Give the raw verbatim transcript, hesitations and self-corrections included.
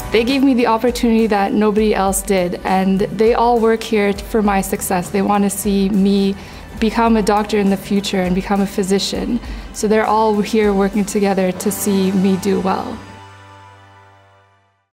They gave me the opportunity that nobody else did, and they all work here for my success. They want to see me become a doctor in the future and become a physician. So they're all here working together to see me do well.